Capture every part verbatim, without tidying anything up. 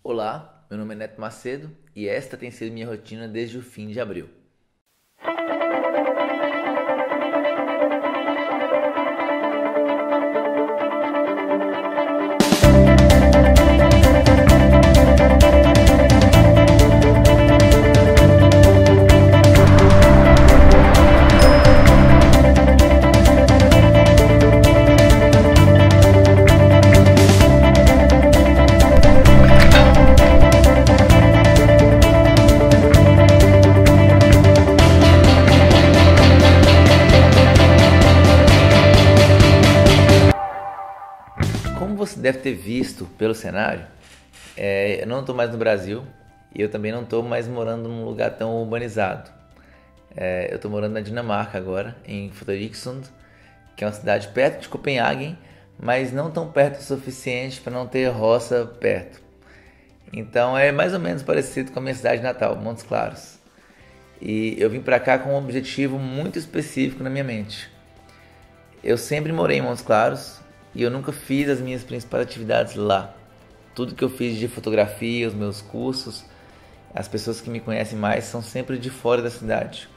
Olá, meu nome é Neto Macedo e esta tem sido minha rotina desde o fim de abril. Como você deve ter visto pelo cenário, é, eu não estou mais no Brasil e eu também não estou mais morando num lugar tão urbanizado. É, eu estou morando na Dinamarca agora, em Frederikssund, que é uma cidade perto de Copenhagen, mas não tão perto o suficiente para não ter roça perto. Então é mais ou menos parecido com a minha cidade natal, Montes Claros. E eu vim para cá com um objetivo muito específico na minha mente. Eu sempre morei em Montes Claros e eu nunca fiz as minhas principais atividades lá. Tudo que eu fiz de fotografia, os meus cursos, as pessoas que me conhecem mais são sempre de fora da cidade.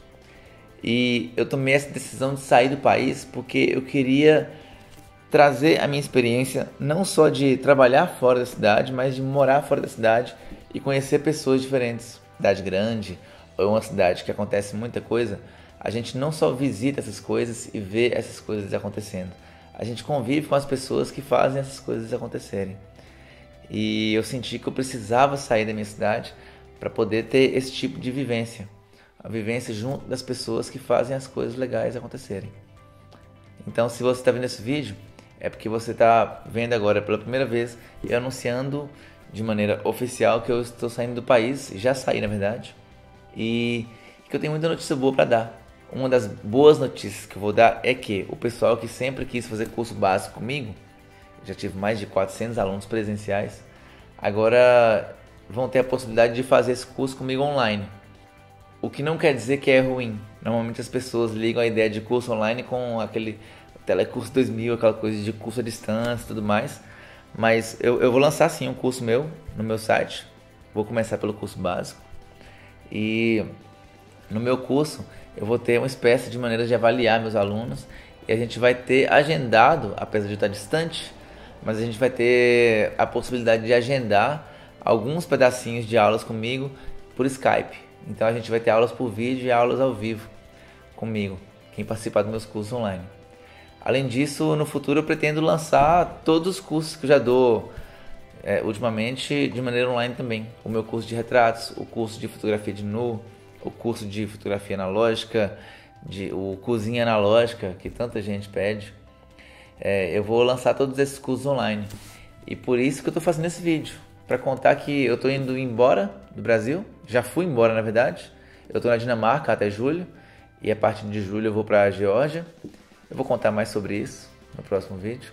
E eu tomei essa decisão de sair do país porque eu queria trazer a minha experiência não só de trabalhar fora da cidade, mas de morar fora da cidade e conhecer pessoas diferentes. Cidade grande ou uma cidade que acontece muita coisa, a gente não só visita essas coisas e vê essas coisas acontecendo. A gente convive com as pessoas que fazem essas coisas acontecerem. E eu senti que eu precisava sair da minha cidade para poder ter esse tipo de vivência. A vivência junto das pessoas que fazem as coisas legais acontecerem. Então, se você está vendo esse vídeo, é porque você está vendo agora pela primeira vez e anunciando de maneira oficial que eu estou saindo do país, já saí na verdade, e que eu tenho muita notícia boa para dar. Uma das boas notícias que eu vou dar é que o pessoal que sempre quis fazer curso básico comigo, já tive mais de quatrocentos alunos presenciais, agora vão ter a possibilidade de fazer esse curso comigo online. O que não quer dizer que é ruim. Normalmente as pessoas ligam a ideia de curso online com aquele Telecurso dois mil, aquela coisa de curso à distância e tudo mais. Mas eu, eu vou lançar sim um curso meu no meu site. Vou começar pelo curso básico. E no meu curso eu vou ter uma espécie de maneira de avaliar meus alunos. E a gente vai ter agendado, apesar de estar distante, mas a gente vai ter a possibilidade de agendar alguns pedacinhos de aulas comigo por Skype. Então a gente vai ter aulas por vídeo e aulas ao vivo comigo, quem participar dos meus cursos online. Além disso, no futuro eu pretendo lançar todos os cursos que eu já dou é, ultimamente de maneira online também. O meu curso de retratos, o curso de fotografia de nu, o curso de fotografia analógica, de, o cozinha analógica, que tanta gente pede. É, eu vou lançar todos esses cursos online. E por isso que eu estou fazendo esse vídeo. Para contar que eu estou indo embora do Brasil. Já fui embora na verdade. Eu estou na Dinamarca até julho. E a partir de julho eu vou para a Geórgia. Eu vou contar mais sobre isso no próximo vídeo.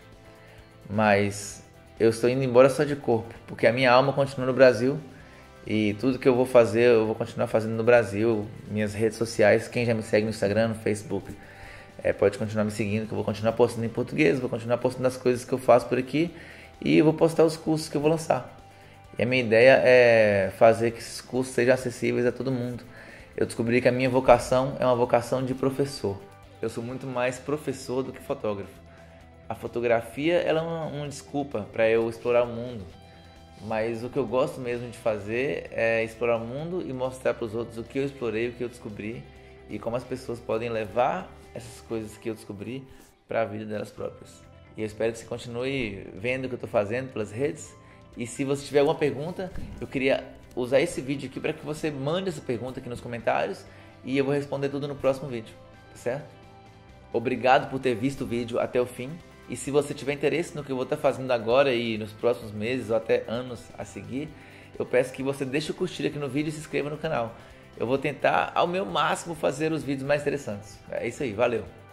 Mas eu estou indo embora só de corpo. Porque a minha alma continua no Brasil. E tudo que eu vou fazer, eu vou continuar fazendo no Brasil. Minhas redes sociais, quem já me segue no Instagram, no Facebook, é, pode continuar me seguindo, que eu vou continuar postando em português, vou continuar postando as coisas que eu faço por aqui e eu vou postar os cursos que eu vou lançar. E a minha ideia é fazer que esses cursos sejam acessíveis a todo mundo. Eu descobri que a minha vocação é uma vocação de professor. Eu sou muito mais professor do que fotógrafo. A fotografia ela é uma, uma desculpa para eu explorar o mundo. Mas o que eu gosto mesmo de fazer é explorar o mundo e mostrar para os outros o que eu explorei, o que eu descobri e como as pessoas podem levar essas coisas que eu descobri para a vida delas próprias. E eu espero que você continue vendo o que eu estou fazendo pelas redes. E se você tiver alguma pergunta, eu queria usar esse vídeo aqui para que você mande essa pergunta aqui nos comentários e eu vou responder tudo no próximo vídeo, tá certo? Obrigado por ter visto o vídeo até o fim. E se você tiver interesse no que eu vou estar fazendo agora e nos próximos meses ou até anos a seguir, eu peço que você deixe o curtir aqui no vídeo e se inscreva no canal. Eu vou tentar ao meu máximo fazer os vídeos mais interessantes. É isso aí, valeu!